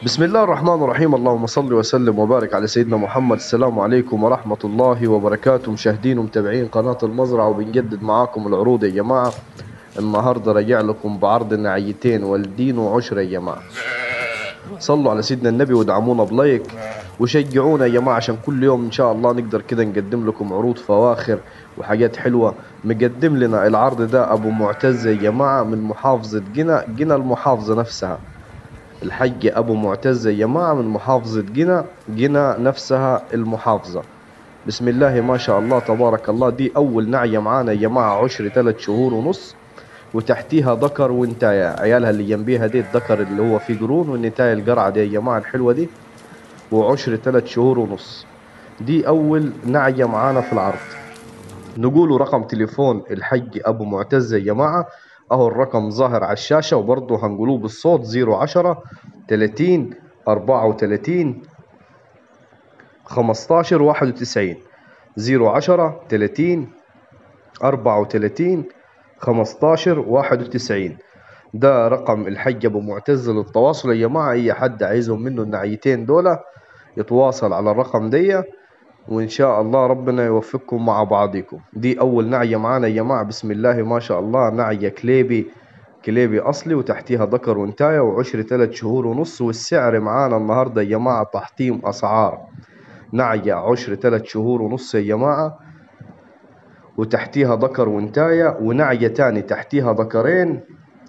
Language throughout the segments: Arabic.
بسم الله الرحمن الرحيم. اللهم صل وسلم وبارك على سيدنا محمد. السلام عليكم ورحمة الله وبركاته، مشاهدين ومتابعين قناة المزرعة، وبنجدد معاكم العروض يا جماعة. النهاردة راجع لكم بعرض نعيتين والدين وعشرة يا جماعة. صلوا على سيدنا النبي وادعمونا بلايك وشجعونا يا جماعة، عشان كل يوم إن شاء الله نقدر كده نقدم لكم عروض فواخر وحاجات حلوة. مقدم لنا العرض ده أبو معتز يا جماعة من محافظة جنة المحافظة نفسها. الحج أبو معتز يا جماعة من محافظة جنة نفسها المحافظة. بسم الله ما شاء الله تبارك الله. دي أول نعية معانا يا جماعة، عشر 3 شهور ونص، وتحتيها ذكر وانتاية. عيالها اللي جنبيها دي الذكر اللي هو فيه قرون، والنتاية القرعة دي يا جماعة الحلوة دي، وعشر 3 شهور ونص. دي أول نعية معانا في العرض. نقولوا رقم تليفون الحج أبو معتز يا جماعة، أهو الرقم ظاهر على الشاشة، وبرضه هنقولوه بالصوت: 010 30 34 15 91. 010 30 34 15 91. ده رقم الحج أبو معتز للتواصل يا جماعة. أي حد عايزهم منه النعيتين دول يتواصل على الرقم دي، وإن شاء الله ربنا يوفقكم مع بعضكم. دي أول نعية معانا يا جماعة، بسم الله ما شاء الله. نعية كليبي أصلي، وتحتيها ذكر وانتاية، وعشر 3 شهور ونص. والسعر معانا النهاردة يا جماعة تحطيم أسعار. نعية عشر 3 شهور ونص يا جماعة، وتحتيها ذكر وانتاية، ونعية تاني تحتيها ذكرين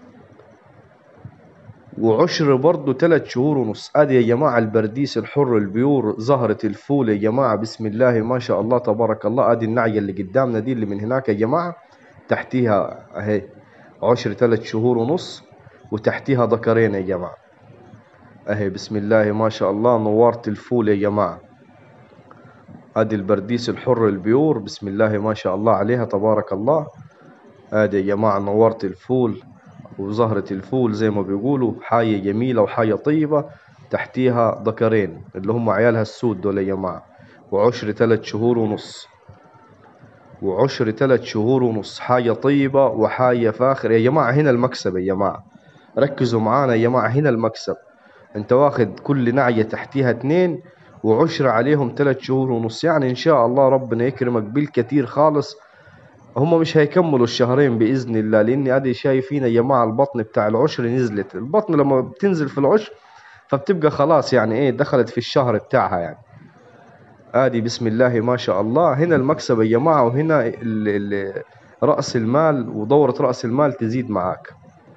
وعشر برضو 3 شهور ونص. ادي يا جماعة البرديس الحر البيور زهرة الفول يا جماعة، بسم الله ما شاء الله تبارك الله. ادي النعية اللي قدامنا دي اللي من هناك يا جماعة، تحتيها اهي عشر 3 شهور ونص، وتحتيها ذكرين يا جماعة اهي. بسم الله ما شاء الله، نورت الفول يا جماعة. ادي البرديس الحر البيور، بسم الله ما شاء الله عليها تبارك الله. ادي يا جماعة نورت الفول وزهرة الفول زي ما بيقولوا، حاجة جميلة وحاجة طيبة. تحتيها ذكرين اللي هم عيالها السود دول يا جماعة، وعشر 3 شهور ونص. وعشر 3 شهور ونص، حاجة طيبة وحاجة فاخر يا جماعة. هنا المكسب يا جماعة، ركزوا معانا يا جماعة، هنا المكسب. انت واخد كل نعية تحتيها 2 وعشرة عليهم 3 شهور ونص، يعني ان شاء الله ربنا يكرمك بالكتير خالص. هم مش هيكملوا الشهرين بإذن الله، لأني أدي شايفين يا جماعة البطن بتاع العشر نزلت. البطن لما بتنزل في العشر فبتبقى خلاص يعني إيه، دخلت في الشهر بتاعها يعني. آدي بسم الله ما شاء الله. هنا المكسب يا جماعة، وهنا رأس المال ودورة رأس المال تزيد معاك،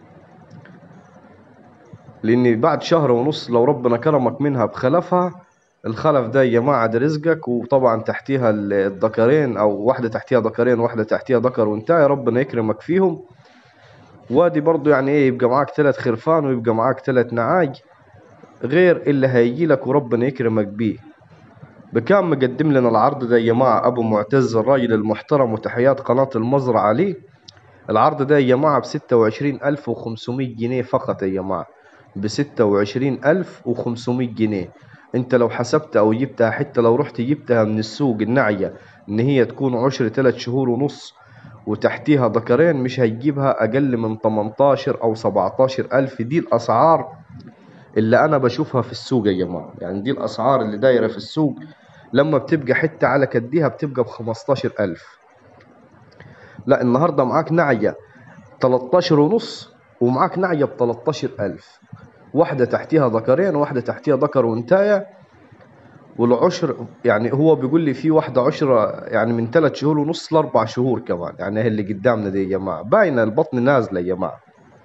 لأن بعد شهر ونص لو ربنا كرمك منها بخلفها، الخلف ده يا جماعة ده رزقك. وطبعا تحتيها الذكرين، أو واحدة تحتيها ذكرين واحدة تحتيها ذكر وانتهى، ربنا يكرمك فيهم. وادي برضو يعني ايه، يبقى معاك 3 خرفان ويبقى معاك 3 نعاج، غير اللي هيجي لك وربنا يكرمك بيه. بكام مقدم لنا العرض ده يا جماعة أبو معتز الراجل المحترم، وتحيات قناة المزرعة عليه. العرض ده يا جماعة ب26,500 جنيه فقط يا جماعة، ب26,500 جنيه. انت لو حسبت او جبتها، حتى لو رحت جبتها من السوق النعية ان هي تكون عشر 3 شهور ونص وتحتيها ذكرين، مش هتجيبها اقل من 18 او 17 الف. دي الاسعار اللي انا بشوفها في السوق يا جماعة، يعني دي الاسعار اللي دايرة في السوق. لما بتبقى حتة على كديها بتبقى ب15 الف. لا، النهاردة معاك نعية 13 ونص، ومعاك نعية ب13 ألف. واحدة تحتيها ذكرين وواحدة تحتيها ذكر وانتاية. والعشر يعني هو بيقول لي في واحدة عشرة يعني من 3 شهور ونص ل4 شهور كمان، يعني هي اللي قدامنا دي يا جماعة، باينة البطن نازلة يا جماعة.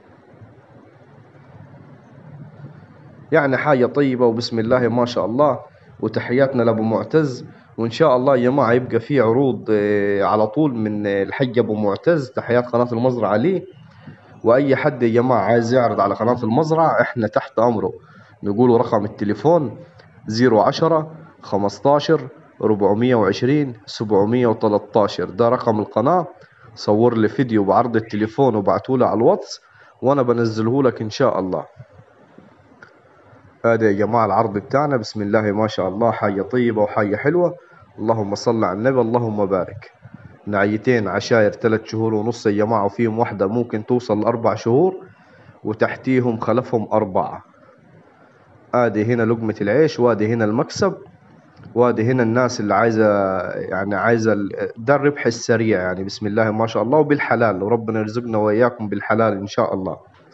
يعني حاجة طيبة وبسم الله ما شاء الله. وتحياتنا لأبو معتز. وإن شاء الله يا جماعة يبقى في عروض على طول من الحج أبو معتز. تحيات قناة المزرعة عليه. واي حد يا جماعه عايز يعرض على قناه المزرعه احنا تحت امره. نقولوا رقم التليفون 010 15 420 713، ده رقم القناه. صور لي فيديو بعرض التليفون وبعتوله على الواتس، وانا بنزله لك ان شاء الله. هذا يا جماعه العرض بتاعنا، بسم الله ما شاء الله، حاجه طيبه وحاجه حلوه. اللهم صل على النبي، اللهم بارك. نعيتين عشاير 3 شهور ونص يا جماعه، وفيهم واحده ممكن توصل ل4 شهور، وتحتيهم خلفهم 4. ادي هنا لقمة العيش، وادي هنا المكسب، وادي هنا الناس اللي عايزة، يعني عايزة ده الربح السريع يعني. بسم الله ما شاء الله، وبالحلال، وربنا يرزقنا وإياكم بالحلال إن شاء الله.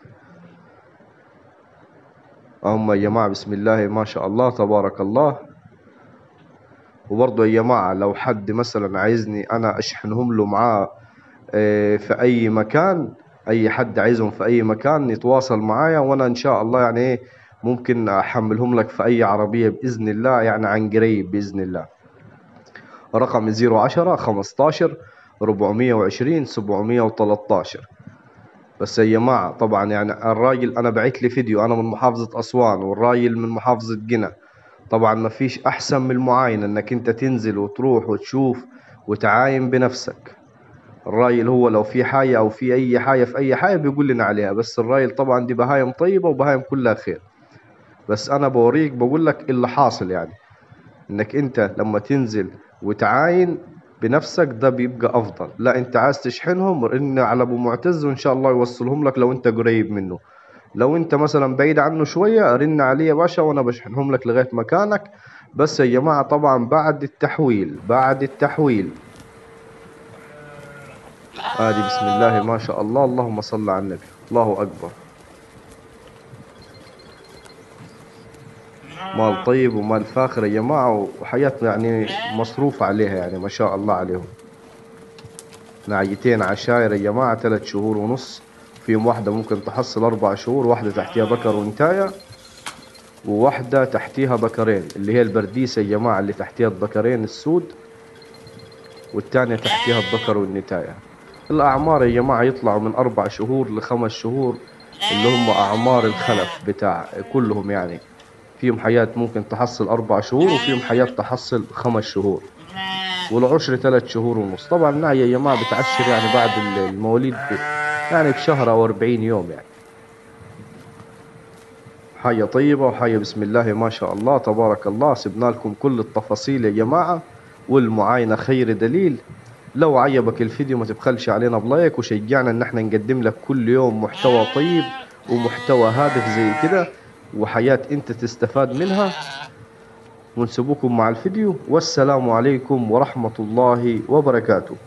هم يا جماعة بسم الله ما شاء الله تبارك الله. وبرضه يا جماعة لو حد مثلا عايزني أنا أشحنهم له معاه في أي مكان، أي حد عايزهم في أي مكان يتواصل معايا، وأنا إن شاء الله يعني إيه ممكن أحملهم لك في أي عربية بإذن الله، يعني عن قريب بإذن الله. رقم 010 15 420 713. بس يا جماعة طبعا يعني الراجل أنا بعت لي فيديو، أنا من محافظة أسوان والراجل من محافظة قنا. طبعا ما فيش أحسن من المعاينة، إنك أنت تنزل وتروح وتشوف وتعاين بنفسك. الراجل هو لو في حاجة أو في أي حاجة في أي حاجة بيقول لنا عليها، بس الراجل طبعا دي بهايم طيبة وبهايم كلها خير. بس أنا بوريك بقول لك اللي حاصل يعني، إنك أنت لما تنزل وتعاين بنفسك ده بيبقى أفضل. لا أنت عايز تشحنهم رن على أبو معتز وإن شاء الله يوصلهم لك لو أنت قريب منه. لو أنت مثلا بعيد عنه شوية رن عليه يا باشا وأنا بشحنهم لك لغاية مكانك. بس يا جماعة طبعا بعد التحويل، بعد التحويل. آدي بسم الله ما شاء الله، اللهم صل على النبي، الله أكبر. مال طيب ومال فاخر يا جماعة، وحياتنا يعني مصروف عليها يعني ما شاء الله عليهم. نعيتين عشاير يا جماعة 3 شهور ونص، فيهم واحدة ممكن تحصل 4 شهور، واحدة تحتيها بكر وانتاية، وواحدة تحتيها بكرين اللي هي البرديسة يا جماعة، اللي تحتيها البكرين السود، والتانية تحتيها البكر والنتاية. الأعمار يا جماعة يطلعوا من 4 شهور ل5 شهور، اللي هم أعمار الخلف بتاع كلهم يعني. فيهم حياة ممكن تحصل 4 شهور، وفيهم حياة تحصل 5 شهور، والعشر 3 شهور ونص. طبعا النعي يا جماعة بتعشر يعني بعد المواليد يعني بشهر أو 40 يوم يعني. حاجة طيبة وحاجة بسم الله ما شاء الله تبارك الله. سبنا لكم كل التفاصيل يا جماعة، والمعاينة خير دليل. لو عجبك الفيديو ما تبخلش علينا بلايك، وشجعنا ان احنا نقدم لك كل يوم محتوى طيب ومحتوى هادف زي كده، وحياة انت تستفاد منها. ونسيبكم مع الفيديو، والسلام عليكم ورحمة الله وبركاته.